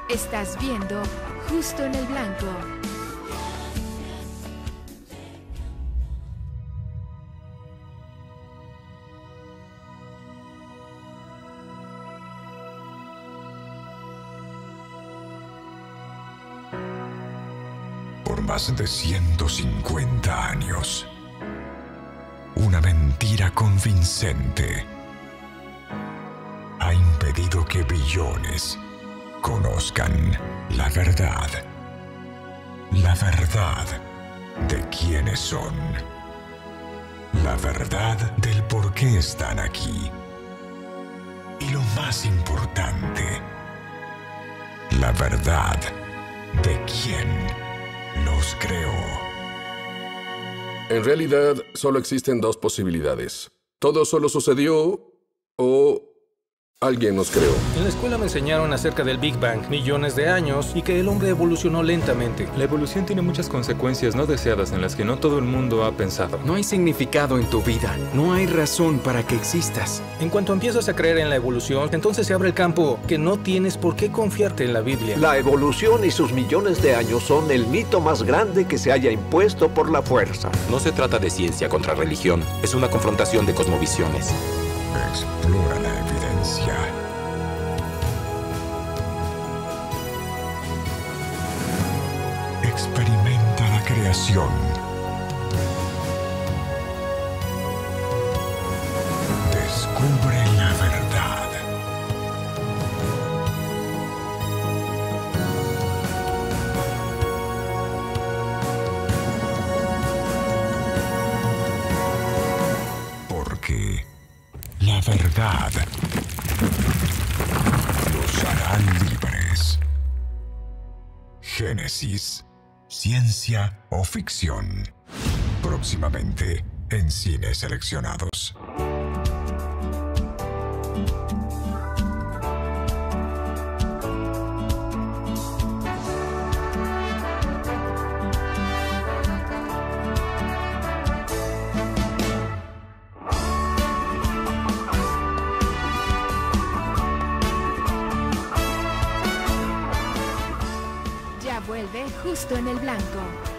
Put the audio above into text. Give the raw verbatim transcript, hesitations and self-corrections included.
Estás viendo Justo en el Blanco. Por más de ciento cincuenta años, una mentira convincente ha impedido que billones conozcan la verdad. La verdad de quiénes son. La verdad del por qué están aquí. Y lo más importante, la verdad de quién los creó. En realidad, solo existen dos posibilidades. Todo solo sucedió o alguien nos creó. En la escuela me enseñaron acerca del Big Bang, millones de años, y que el hombre evolucionó lentamente. La evolución tiene muchas consecuencias no deseadas en las que no todo el mundo ha pensado. No hay significado en tu vida. No hay razón para que existas. En cuanto empiezas a creer en la evolución, entonces se abre el campo que no tienes por qué confiarte en la Biblia. La evolución y sus millones de años son el mito más grande que se haya impuesto por la fuerza. No se trata de ciencia contra religión. Es una confrontación de cosmovisiones. Explora la evidencia. Experimenta la creación. Descubre la verdad. Porque la verdad los hará libres. Génesis, ciencia o ficción. Próximamente en cines seleccionados. Ya vuelve Justo en el Blanco.